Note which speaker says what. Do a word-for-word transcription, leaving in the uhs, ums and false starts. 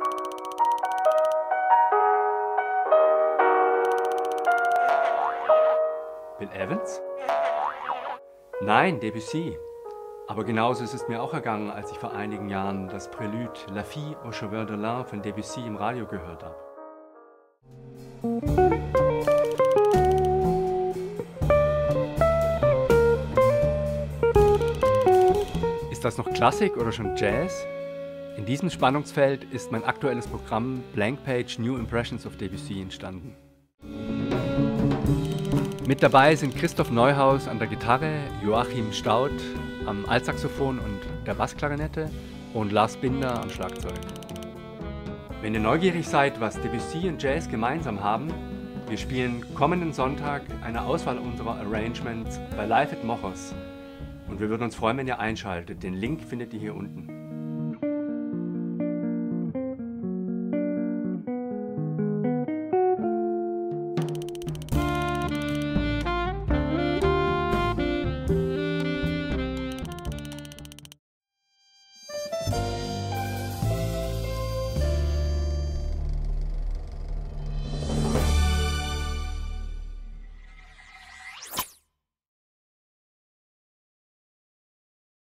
Speaker 1: Bill Evans? Nein, Debussy. Aber genauso ist es mir auch ergangen, als ich vor einigen Jahren das Prélude La Fille aux cheveux de lin von Debussy im Radio gehört habe. Ist das noch Klassik oder schon Jazz? In diesem Spannungsfeld ist mein aktuelles Programm Blank Page New Impressions of Debussy entstanden. Mit dabei sind Christoph Neuhaus an der Gitarre, Joachim Staudt am Altsaxophon und der Bassklarinette und Lars Binder am Schlagzeug. Wenn ihr neugierig seid, was Debussy und Jazz gemeinsam haben, wir spielen kommenden Sonntag eine Auswahl unserer Arrangements bei Live at Mochos. Und wir würden uns freuen, wenn ihr einschaltet. Den Link findet ihr hier unten.